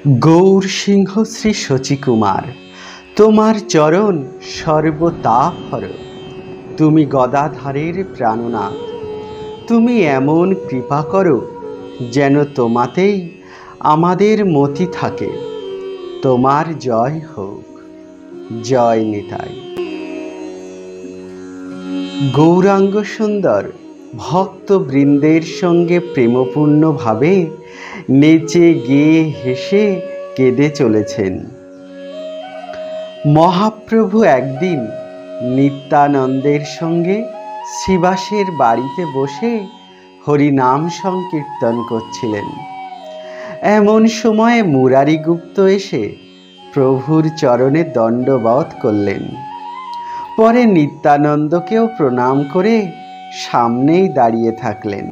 গৌর সিংহ শ্রী শচীকুমার, তোমার চরণ সর্বতাপ হর। তুমি গদাধারের প্রাণনাথ, তুমি এমন কৃপা করো যেন তোমাতেই আমাদের মতি থাকে। তোমার জয় হোক, জয় নিতাই। গৌরাঙ্গ সুন্দর ভক্তবৃন্দের সঙ্গে প্রেমপূর্ণভাবে নেচে গেয়ে হেসে কেঁদে চলেছেন। মহাপ্রভু একদিন নিত্যানন্দের সঙ্গে শ্রীবাসের বাড়িতে বসে হরিনাম সংকীর্তন করছিলেন। এমন সময়ে মুরারিগুপ্ত এসে প্রভুর চরণে দণ্ডবৎ করলেন। পরে নিত্যানন্দকেও প্রণাম করে সামনেই দাঁড়িয়ে থাকলেন।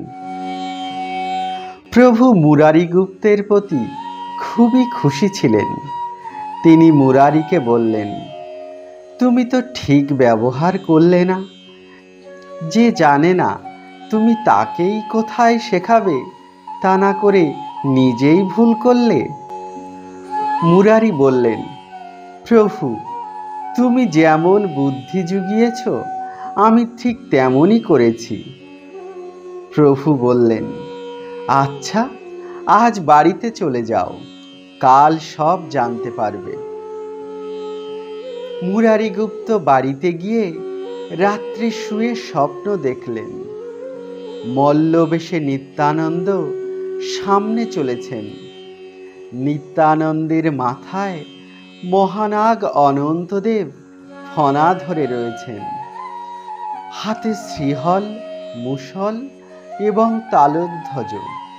প্রভু মুরারিগুপ্তের প্রতি খুবই খুশি ছিলেন। তিনি মুরারিকে বললেন, তুমি তো ঠিক ব্যবহার করলে না। যে জানে না তুমি তাকেই কোথায় শেখাবে, তা না করে নিজেই ভুল করলে। মুরারি বললেন, প্রভু, তুমি যেমন বুদ্ধি জুগিয়েছ আমি ঠিক তেমনই করেছি। প্রভু বললেন, আচ্ছা, আজ বাড়িতে চলে যাও, কাল সব জানতে পারবে। মুরারিগুপ্ত বাড়িতে গিয়ে রাত্রি শুয়ে স্বপ্ন দেখলেন। মল্লবেশে নিত্যানন্দ সামনে চলেছেন। নিত্যানন্দের মাথায় মহানাগ অনন্তদেব ফণা ধরে রয়েছেন। হাতে শ্রীহল, মুষল এবং তালধ্বজ।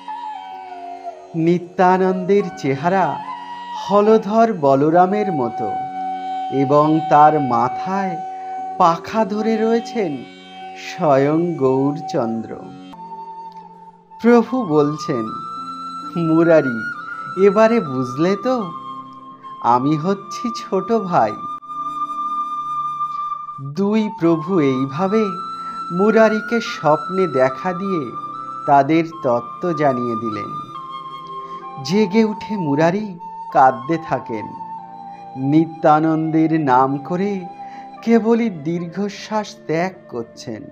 নিত্যানন্দের চেহারা হলধর বলরামের মতো এবং তার মাথায় পাখা ধরে রয়েছেন স্বয়ং গৌরচন্দ্র। প্রভু বলছেন, মুরারি, এবারে বুঝলে তো? আমি হচ্ছি ছোট ভাই। দুই প্রভু এইভাবে মুরারিকে স্বপ্নে দেখা দিয়ে তাদের তত্ত্ব জানিয়ে দিলেন। জেগে উঠে মুরারি কাঁদতে থাকেন। নিত্যানন্দের নাম করে কেবলই দীর্ঘশ্বাস ত্যাগ করছেন।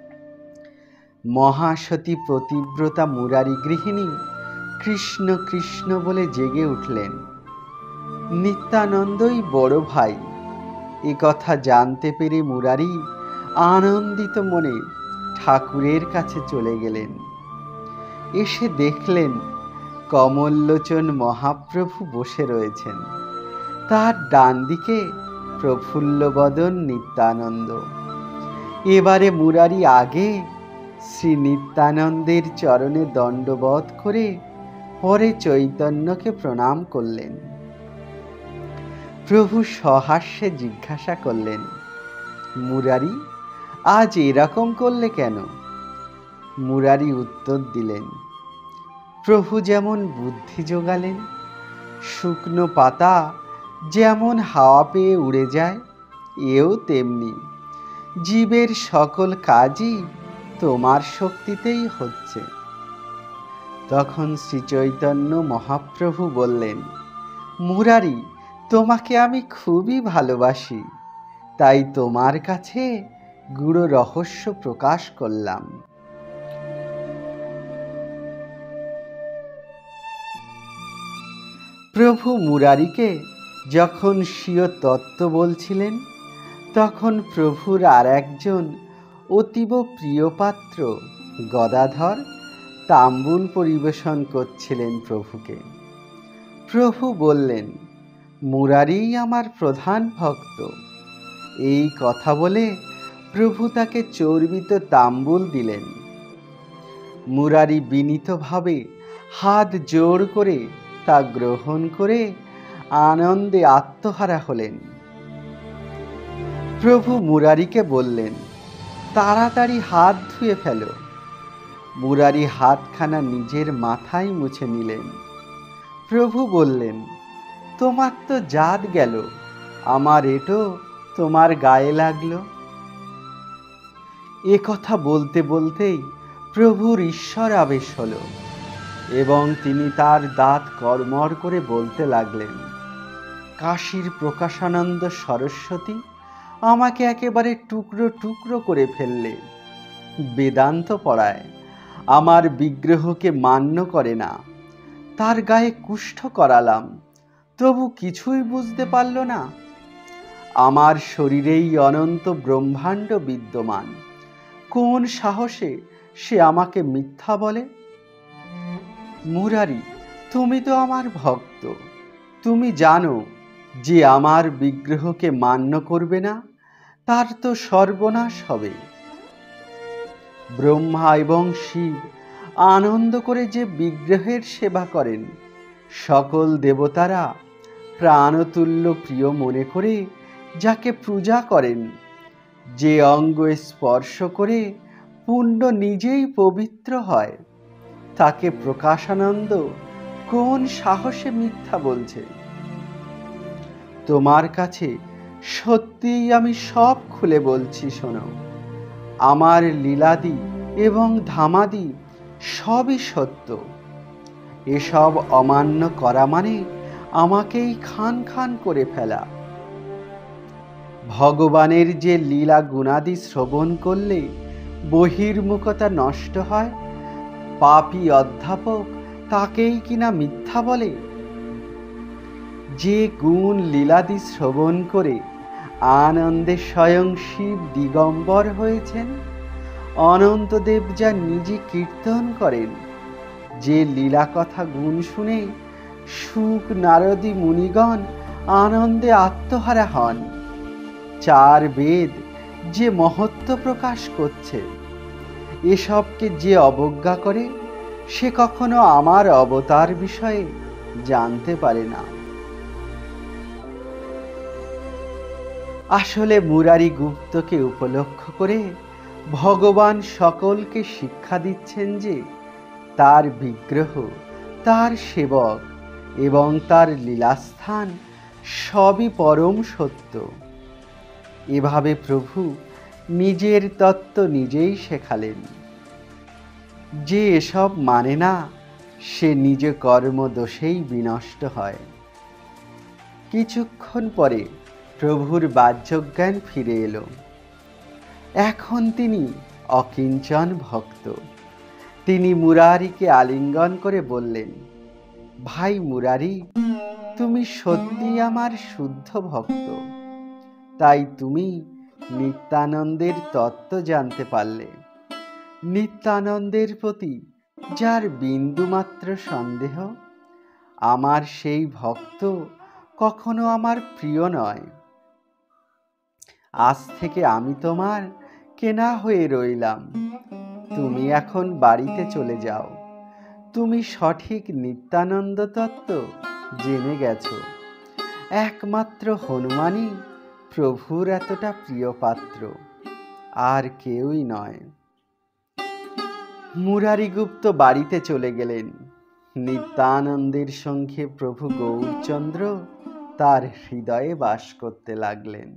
মহাসতী প্রতিব্রতা মুরারি গৃহিণী কৃষ্ণ কৃষ্ণ বলে জেগে উঠলেন। নিত্যানন্দই বড় ভাই এ কথা জানতে পেরে মুরারি আনন্দিত মনে ঠাকুরের কাছে চলে গেলেন। এসে দেখলেন কমললোচন মহাপ্রভু বসে রয়েছেন। তার ডান দিকে প্রফুল্লবদন নিত্যানন্দ। এবারে মুরারি আগে শ্রী নিত্যানন্দের চরণে দণ্ডবৎ করে পরে চৈতন্যকে প্রণাম করলেন। প্রভু সহাস্যে জিজ্ঞাসা করলেন, মুরারি, আজ এরকম করলে কেন? মুরারি উত্তর দিলেন, প্রভু যেমন বুদ্ধি জোগালেন, শুকনো পাতা যেমন হাওয়া পেয়ে উড়ে যায়, এও তেমনি জীবের সকল কাজই তোমার শক্তিতেই হচ্ছে। তখন শ্রী চৈতন্য মহাপ্রভু বললেন, মুরারি, তোমাকে আমি খুবই ভালোবাসি, তাই তোমার কাছে গূঢ় রহস্য প্রকাশ করলাম। প্রভু মুরারিকে যখন স্বীয় তত্ত্ব বলছিলেন, তখন প্রভুর আর একজন অতীব প্রিয় পাত্র গদাধর তাম্বুল পরিবেশন করছিলেন প্রভুকে। প্রভু বললেন, মুরারিই আমার প্রধান ভক্ত। এই কথা বলে প্রভু তাকে চর্বিত তাম্বুল দিলেন। মুরারি বিনীতভাবে হাত জোড় করে তা গ্রহণ করে আনন্দে আত্মহারা হলেন। প্রভু মুরারিকে বললেন, তাড়াতাড়ি হাত ধুয়ে ফেলো। মুরারি হাতখানা নিজের মাথায় মুছে নিলেন। প্রভু বললেন, তোমার তো জাত গেল, আমার এটো তোমার গায়ে লাগলো। এ কথা বলতে বলতেই প্রভুর ঈশ্বর আবেশ হলো। এবং তিনি তার দাঁত কড়মড় করে বলতে লাগলেন, কাশীর প্রকাশানন্দ সরস্বতী আমাকে একেবারে টুকরো টুকরো করে ফেললে। বেদান্ত পড়ায়, আমার বিগ্রহকে মান্য করে না। তার গায়ে কুষ্ঠ করালাম, তবু কিছুই বুঝতে পারল না। আমার শরীরেই অনন্ত ব্রহ্মাণ্ড বিদ্যমান, কোন সাহসে সে আমাকে মিথ্যা বলে? মুরারি, তুমি তো আমার ভক্ত, তুমি জানো যে আমার বিগ্রহকে মান্য করবে না, তার তো সর্বনাশ হবে। ব্রহ্মা এবং শিব আনন্দ করে যে বিগ্রহের সেবা করেন, সকল দেবতারা প্রাণতুল্য প্রিয় মনে করে যাকে পূজা করেন, যে অঙ্গ স্পর্শ করে পুণ্য নিজেই পবিত্র হয়, তাকে প্রকাশানন্দ কোন সাহসে মিথ্যা বলছে? তোমার কাছে সত্যিই আমি সব খুলে বলছি, শোনো। আমার লীলাদি এবং ধামাদি সবই সত্য। এসব অমান্য করা মানে আমাকেই খান খান করে ফেলা। ভগবানের যে লীলা গুণাদি শ্রবণ করলে বহির্মুখতা নষ্ট হয়, পাপী অধ্যাপক তাকেই কিনা মিথ্যা বলে। যে গুণ লীলাদি শ্রবণ করে আনন্দে স্বয়ং শিব দিগম্বর হয়েছেন, অনন্তদেব যা নিজে কীর্তন করেন, যে লীলা কথা গুণ শুনে শুক নারদী মুনিগণ আনন্দে আত্মহারা হন, চার বেদ যে মহত্ব প্রকাশ করছে, এসবকে যে অবজ্ঞা করে, সে কখনো আমার অবতার বিষয়ে জানতে পারে না। আসলে মুরারি গুপ্তকে উপলক্ষ করে ভগবান সকলকে শিক্ষা দিচ্ছেন যে তার বিগ্রহ, তার সেবক এবং তার লীলাস্থান সবই পরম সত্য। এভাবে প্রভু নিজের তত্ত্ব নিজেই শেখালেন। যে এসব মানে না, সে নিজ কর্মদোষেই বিনষ্ট হয়। কিছুক্ষণ পরে প্রভুর বাহ্যজ্ঞান ফিরে এলো। এখন তিনি অকিঞ্চন ভক্ত। তিনি মুরারিকে আলিঙ্গন করে বললেন, ভাই মুরারি, তুমি সত্যি আমার শুদ্ধ ভক্ত। তাই তুমি নিত্যানন্দের তত্ত্ব জানতে পারলে। নিত্যানন্দের প্রতি যার বিন্দুমাত্র সন্দেহ, আমার সেই ভক্ত কখনো আমার প্রিয় নয়। আজ থেকে আমি তোমার কেনা হয়ে রইলাম। তুমি এখন বাড়িতে চলে যাও। তুমি সঠিক নিত্যানন্দ তত্ত্ব জেনে গেছো। একমাত্র হনুমানই প্রভুর এতটা প্রিয় পাত্র, আর কেউই নয়। মুরারিগুপ্ত বাড়িতে চলে গেলেন। নিত্যানন্দের সঙ্গে প্রভু গৌরচন্দ্র তার হৃদয়ে বাস করতে লাগলেন।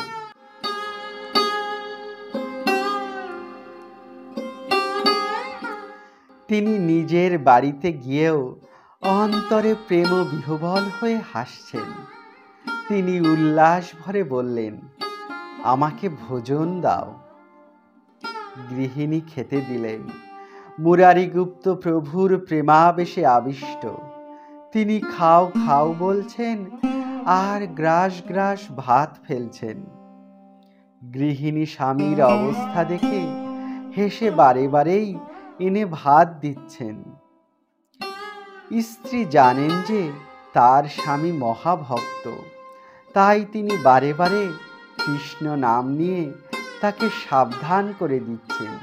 তিনি নিজের বাড়িতে গিয়েও অন্তরে প্রেম বিহ্বল হয়ে হাসছেন। তিনি উল্লাস ভরে বললেন, আমাকে ভোজন দাও। গৃহিণী খেতে দিলেন। মুরারিগুপ্ত প্রভুর প্রেমাবেশে আবিষ্ট। তিনি খাও খাও বলছেন আর গ্রাস গ্রাস ভাত ফেলছেন। গৃহিণী স্বামীর অবস্থা দেখে হেসে বারে বারেই এনে ভাত দিচ্ছেন। স্ত্রী জানেন যে তার স্বামী মহাভক্ত, তাই তিনি বারে বারে কৃষ্ণ নাম নিয়ে তাকে সাবধান করে দিচ্ছেন।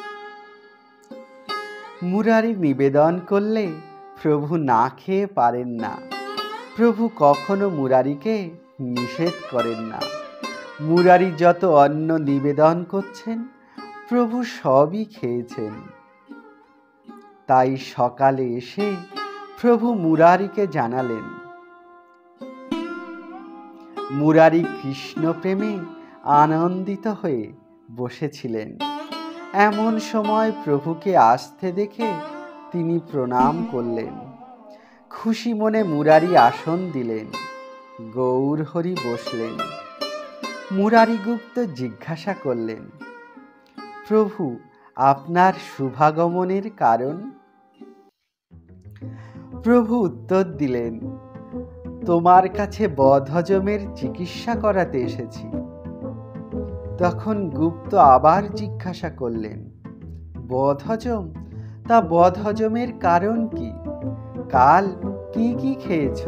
মুরারি নিবেদন করলে প্রভু না খেয়ে পারেন না। প্রভু কখনো মুরারিকে নিষেধ করেন না। মুরারি যত অন্ন নিবেদন করছেন, প্রভু সবই খেয়েছেন। তাই সকালে এসে প্রভু মুরারিকে জানালেন। মুরারি কৃষ্ণ প্রেমে আনন্দিত হয়ে বসেছিলেন। এমন সময় প্রভুকে আসতে দেখে তিনি প্রণাম করলেন। খুশি মনে মুরারি আসন দিলেন। গৌরহরি বসলেন। মুরারিগুপ্ত জিজ্ঞাসা করলেন, প্রভু, আপনার শুভাগমনের কারণ? প্রভু উত্তর দিলেন, তোমার কাছে বদহজমের চিকিৎসা করাতে এসেছি। তখন গুপ্ত আবার জিজ্ঞাসা করলেন, বদহজম? তা বদহজমের কারণ কি? কাল কি কি খেয়েছ?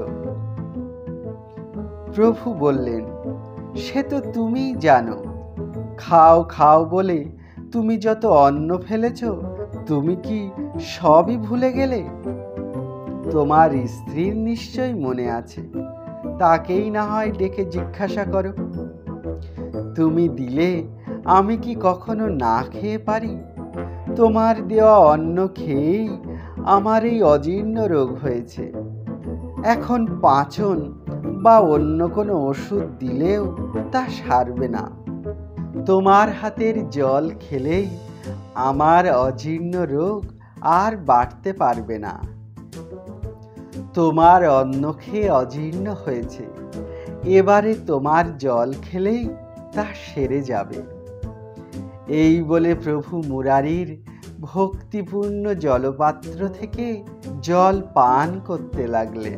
প্রভু বললেন, সে তো তুমিই জানো। খাও খাও বলে তুমি যত অন্ন ফেলেছ, তুমি কি সবই ভুলে গেলে? তোমার স্ত্রীর নিশ্চয়ই মনে আছে, তাকেই না হয় ডেকে জিজ্ঞাসা করো। তুমি দিলে আমি কি কখনো না খেয়ে পারি? তোমার দেওয়া অন্ন খেয়েই আমার এই অজীর্ণ রোগ হয়েছে। এখন পাচন বা অন্য কোনো ওষুধ দিলেও তা সারবে না। তোমার হাতের জল খেলেই আমার অজীর্ণ রোগ আর বাড়তে পারবে না। তোমার অন্ন খেয়ে অজীর্ণ হয়েছে, এবারে তোমার জল খেলেই তা সেরে যাবে। এই বলে প্রভু মুরারির ভক্তিপূর্ণ জলপাত্র থেকে জল পান করতে লাগলেন।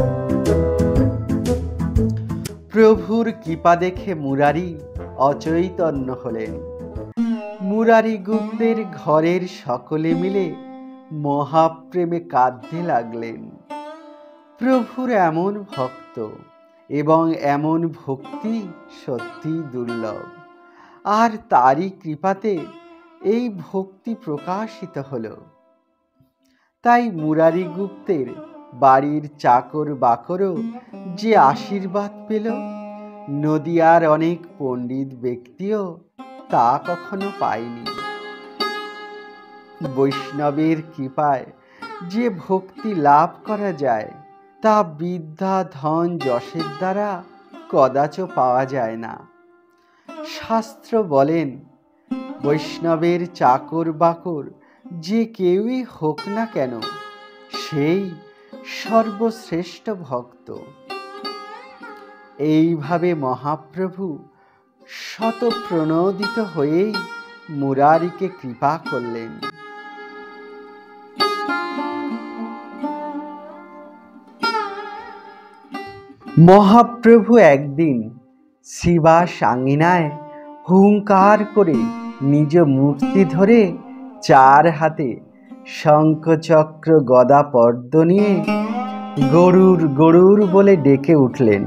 প্রভুর কৃপা দেখে মুরারি অচৈতন্য হলেন। মুরারি গুপ্তের ঘরের সকলে মিলে মহাপ্রেমে কাঁদতে লাগলেন। প্রভুর এমন ভক্ত এবং এমন ভক্তি সত্যিই দুর্লভ, আর তারই কৃপাতে এই ভক্তি প্রকাশিত হল। তাই মুরারি গুপ্তের বাড়ির চাকর বাকরও যে আশীর্বাদ পেল, নদিয়ার অনেক পণ্ডিত ব্যক্তিও তা কখনো পায়নি। বৈষ্ণবের কৃপায় যে ভক্তি লাভ করা যায়, তা বিদ্যা ধন যশের দ্বারা কদাচ পাওয়া যায় না। শাস্ত্র বলেন, বৈষ্ণবের চাকর বাকর যে কেউই হোক না কেন, সেই সর্বশ্রেষ্ঠ ভক্ত। এইভাবে মহাপ্রভু শতপ্রণোদিত হয়েই মুরারিকে কৃপা করলেন। মহাপ্রভু একদিন শিবাস আঙিনায় হুঙ্কার করে নিজ মূর্তি ধরে চার হাতে শঙ্খচক্র গদা পদ্ম নিয়ে গরুর গরুর বলে ডেকে উঠলেন।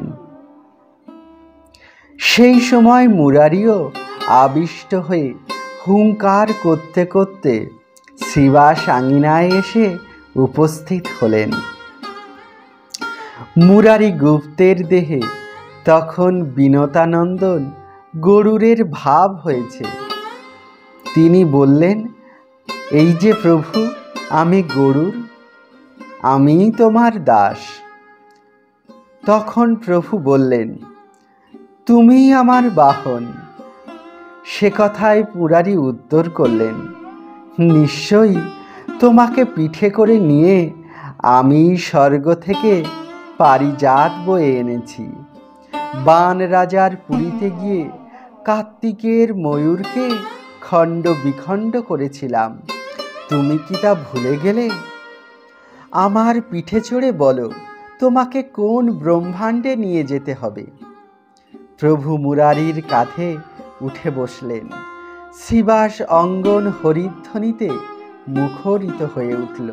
সেই সময় মুরারিও আবিষ্ট হয়ে হুঙ্কার করতে করতে শিবাস আঙিনায় এসে উপস্থিত হলেন। মুরারি গুপ্তের দেহে তখন বিনতানন্দন গরুরের ভাব হয়েছে। তিনি বললেন, এই যে প্রভু, আমি গরুর, আমি তোমার দাস। তখন প্রভু বললেন, তুমি আমার বাহন। সে কথায় মুরারি উত্তর করলেন, নিশ্চয়ই তোমাকে পিঠে করে নিয়ে আমি স্বর্গ থেকে পারিজাত বয়ে এনেছি। বান রাজার পুরীতে গিয়ে কার্তিকের ময়ূরকে খণ্ড বিখণ্ড করেছিলাম, তুমি কি তা ভুলে গেলে? আমার পিঠে চড়ে বলো, তোমাকে কোন ব্রহ্মাণ্ডে নিয়ে যেতে হবে। প্রভু মুরারির কাঁধে উঠে বসলেন। শিবাস অঙ্গন হরিধ্বনিতে মুখরিত হয়ে উঠল।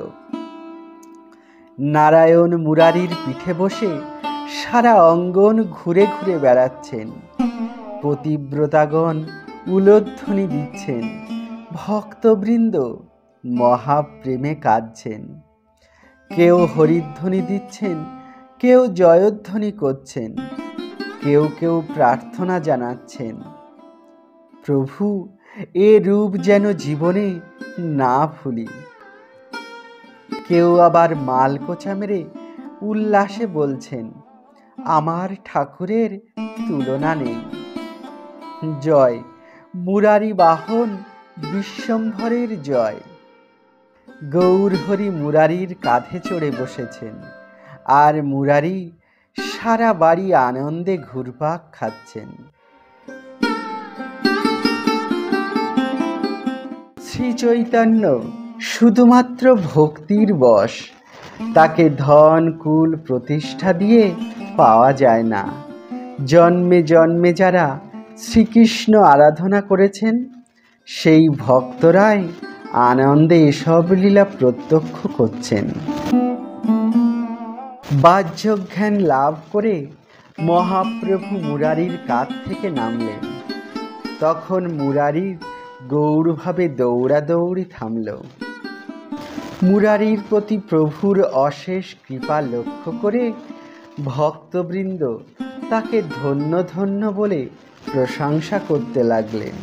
নারায়ণ মুরারির পিঠে বসে সারা অঙ্গন ঘুরে ঘুরে বেড়াচ্ছেন। পতিব্রতাগণ উলধ্বনি দিচ্ছেন, ভক্তবৃন্দ মহাপ্রেমে কাঁদছেন। কেউ হরিধ্বনি দিচ্ছেন, কেউ জয়ধ্বনি করছেন, কেউ কেউ প্রার্থনা জানাচ্ছেন। প্রভু, এ রূপ যেন জীবনে না ভুলি। কেউ আবার মালকোচা মেরে উল্লাসে বলছেন, আমার ঠাকুরের তুলনা নেই। জয় মুরারি বাহন বিশ্বম্ভরের জয়। গৌরহরি মুরারির কাঁধে চড়ে বসেছেন, আর মুরারি সারা বাড়ি আনন্দে ঘুরপাক খাচ্ছেন। শ্রী চৈতন্য শুধুমাত্র ভক্তির বশ, তাকে ধন কুল প্রতিষ্ঠা দিয়ে পাওয়া যায় না। জন্মে জন্মে যারা শ্রীকৃষ্ণ আরাধনা করেছেন, সেই ভক্তরাই আনন্দে এসব লীলা প্রত্যক্ষ করছেন। বাহ্য জ্ঞান লাভ করে মহাপ্রভু মুরারির কাঁধ থেকে নামলেন। তখন মুরারির গৌরভাবে দৌড়াদৌড়ি থামল। মুরারির প্রতি প্রভুর অশেষ কৃপা লক্ষ্য করে ভক্তবৃন্দ তাকে ধন্য ধন্য বলে প্রশংসা করতে লাগলেন।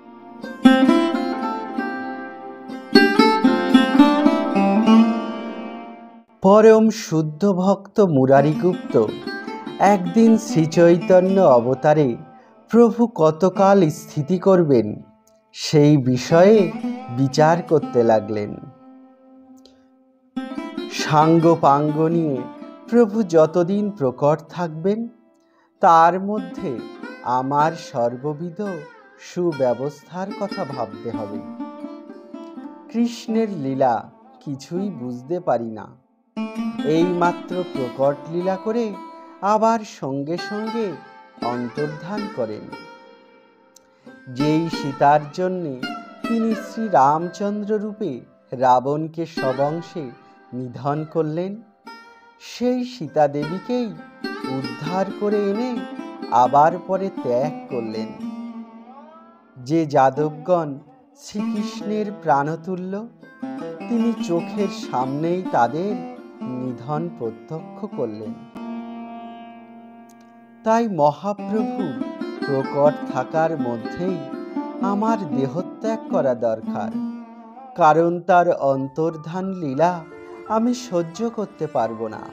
পরম শুদ্ধ ভক্ত মুরারিগুপ্ত একদিন শ্রীচৈতন্য অবতারে প্রভু কতকাল স্থিতি করবেন সেই বিষয়ে বিচার করতে লাগলেন। সাঙ্গ পাঙ্গ নিয়ে প্রভু যতদিন প্রকট থাকবেন, তার মধ্যে আমার সর্ববিধ সুব্যবস্থার কথা ভাবতে হবে। কৃষ্ণের লীলা কিছুই বুঝতে পারি না, এইমাত্র প্রকট লীলা করে আবার সঙ্গে সঙ্গে অন্তর্ধান করেন। যেই সীতার জন্যে তিনি শ্রী রামচন্দ্র রূপে রাবণকে সবংশে নিধন করলেন, সেই সীতা দেবীকেই উদ্ধার করে এনে আবার পরে ত্যাগ করলেন। যে যাদবগণ শ্রীকৃষ্ণের প্রাণতুল্য, তিনি চোখের সামনেই তাদের নিধন প্রত্যক্ষ করলেন। তাই মহাপ্রভুর প্রকট থাকার মধ্যেই আমার দেহত্যাগ করা দরকার, কারণ তার অন্তর্ধান লীলা আমি সহ্য করতে পারবো না।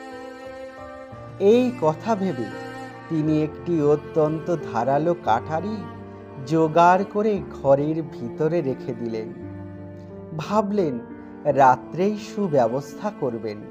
এই কথা ভেবে তিনি একটি অত্যন্ত ধারালো কাঠারি জোগাড় করে ঘরের ভিতরে রেখে দিলেন। ভাবলেন রাত্রেই সুব্যবস্থা করবেন।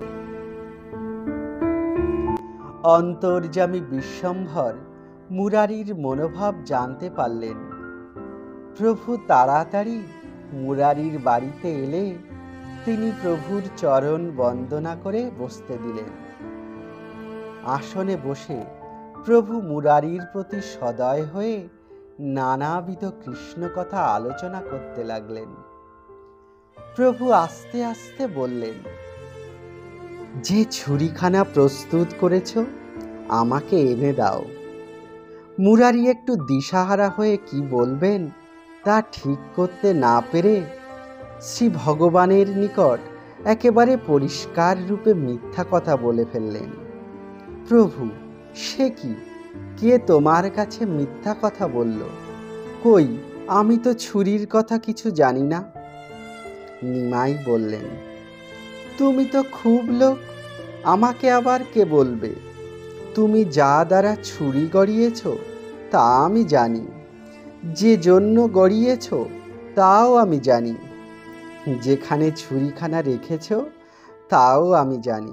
অন্তর্যামী বিশ্বম্ভর মুরারির মনোভাব জানতে পারলেন। প্রভু তাড়াতাড়ি মুরারির বাড়িতে এলে তিনি প্রভুর চরণ বন্দনা করে বসতে দিলেন। আসনে বসে প্রভু মুরারির প্রতি সদয় হয়ে নানাবিধ কৃষ্ণ কথা আলোচনা করতে লাগলেন। প্রভু আস্তে আস্তে বললেন, যে ছুরিখানা প্রস্তুত করেছ আমাকে এনে দাও। মুরারি একটু দিশাহারা হয়ে কি বলবেন তা ঠিক করতে না পেরে শ্রী ভগবানের নিকট একেবারে পরিষ্কার রূপে মিথ্যা কথা বলে ফেললেন। প্রভু, সে কি? কে তোমার কাছে মিথ্যা কথা বলল? কই, আমি তো ছুরির কথা কিছু জানি না। নিমাই বললেন, তুমি তো খুব লোক, আমাকে আবার কে বলবে? তুমি যা দ্বারা ছুরি গড়িয়েছ তা আমি জানি, যে জন্য গড়িয়েছ তাও আমি জানি, যেখানে ছুরিখানা রেখেছ তাও আমি জানি।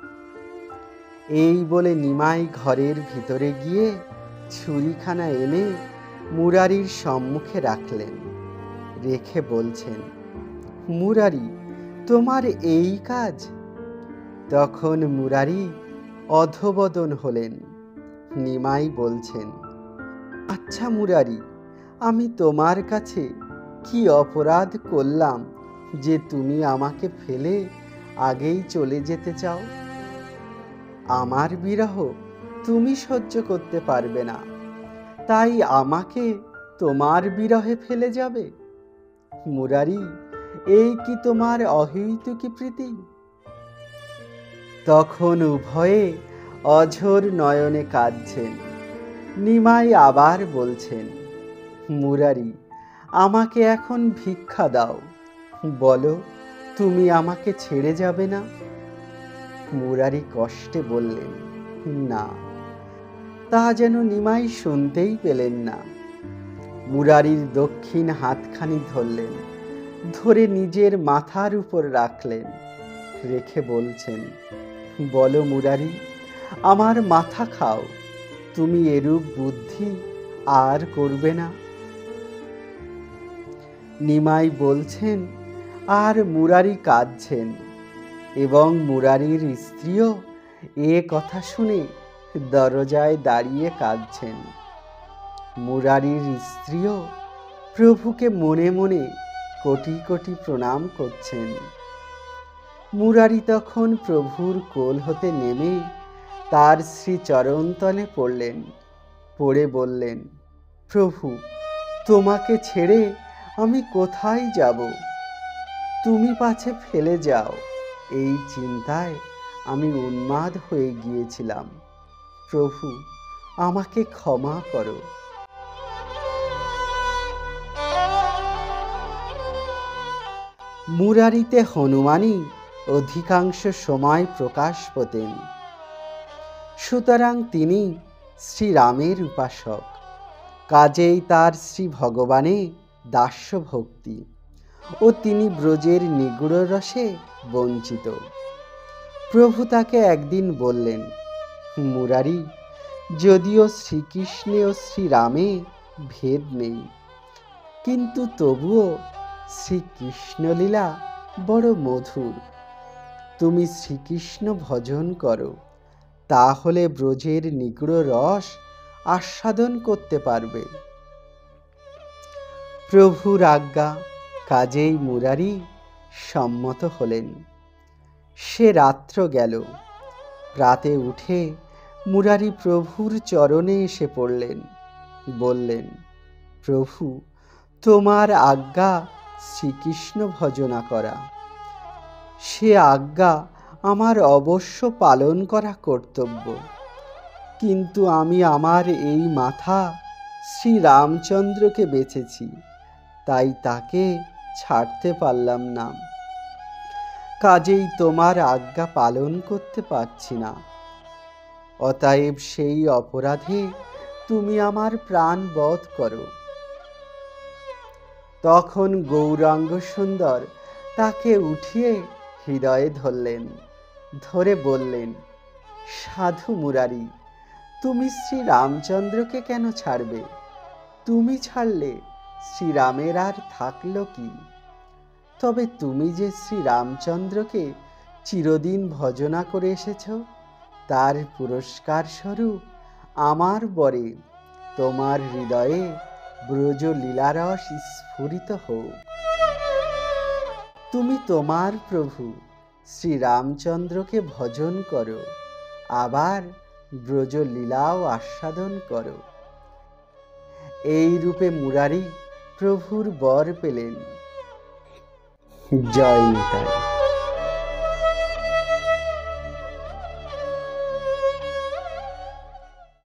এই বলে নিমাই ঘরের ভিতরে গিয়ে ছুরিখানা এনে মুরারির সম্মুখে রাখলেন। রেখে বলছেন, মুরারি, তোমার এই কাজ? তখন মুরারি অধোবদন হলেন। নিমাই বলছেন, আচ্ছা মুরারি, আমি তোমার কাছে কি অপরাধ করলাম যে তুমি আমাকে ফেলে আগেই চলে যেতে চাও? আমার বিরহ তুমি সহ্য করতে পারবে না, তাই আমাকে তোমার বিরহে ফেলে যাবে? মুরারি, এই কি তোমার অহৈতুকী প্রীতি? তখন উভয়ে অঝোর নয়নে কাঁদছেন। নিমাই আবার বলছেন, মুরারি, আমাকে এখন ভিক্ষা দাও, বলো তুমি আমাকে ছেড়ে যাবে না? মুরারি কষ্টে বললেন, না। তা যেন নিমাই শুনতেই পেলেন না। মুরারির দক্ষিণ হাতখানি ধরলেন, ধরে নিজের মাথার উপর রাখলেন, রেখে বলছেন, বলো মুরারি, আমার মাথা খাও, তুমি এরূপ বুদ্ধি আর করবে না। নিমাই বলছেন, আর মুরারি কাঁদছেন, এবং মুরারির স্ত্রীও এ কথা শুনে দরজায় দাঁড়িয়ে কাঁদছেন। মুরারির স্ত্রীও প্রভুকে মনে মনে কোটি কোটি প্রণাম করছেন। মুরারি তখন প্রভুর কোল হতে নেমে তার শ্রীচরণতলে পড়লেন, পড়ে বললেন, প্রভু, তোমাকে ছেড়ে আমি কোথায় যাব? তুমি পাছে ফেলে যাও, এই চিন্তায় আমি উন্মাদ হয়ে গিয়েছিলাম। প্রভু, আমাকে ক্ষমা করো। মুরারিতে হনুমানই অধিকাংশ সময় প্রকাশ পেতেন। সুতরাং তিনি শ্রীরামের উপাসক, কাজেই তার শ্রী ভগবানে দাস্য ভক্তি ও তিনি ব্রজের নিগুড় রসে বঞ্চিত। প্রভু তাকে একদিন বললেন, মুরারি, যদিও শ্রীকৃষ্ণে ও শ্রীরামে ভেদ নেই, কিন্তু তবুও শ্রীকৃষ্ণলীলা বড় মধুর। তুমি শ্রীকৃষ্ণ ভজন করো, তাহলে ব্রজের নিগুড় রস আস্বাদন করতে পারবে। প্রভুর আজ্ঞা, কাজেই মুরারি সম্মত হলেন। সে রাত্র গেল। প্রাতে উঠে মুরারি প্রভুর চরণে এসে পড়লেন, বললেন, প্রভু, তোমার আজ্ঞা শ্রীকৃষ্ণ ভজনা করা। সে আজ্ঞা আমার অবশ্য পালন করা কর্তব্য, কিন্তু আমি আমার এই মাথা শ্রীরামচন্দ্রকে বেচেছি, তাই তাকে ছাড়তে পারলাম না। কাজেই তোমার আজ্ঞা পালন করতে পারছি না। অতএব সেই অপরাধে তুমি আমার প্রাণ বধ করো। তখন গৌরাঙ্গ সুন্দর তাকে উঠিয়ে হৃদয়ে ধরলেন, ধরে বললেন, সাধু মুরারি, তুমি শ্রীরামচন্দ্রকে কেন ছাড়বে? তুমি ছাড়লে শ্রীরামের আর থাকলো কি? তবে তুমি যে শ্রীরামচন্দ্রকে চিরদিন ভজনা করে এসেছ, তার পুরস্কার স্বরূপ আমার বরে তোমার হৃদয়ে ব্রজ লীলারস স্ফুরিত হোক। তুমি তোমার প্রভু শ্রীরামচন্দ্রকে ভজন করো, আবার ব্রজ লীলাও আস্বাদন করো। এই রূপে মুরারি প্রভুর বর পেলেন। জয় নিতাই।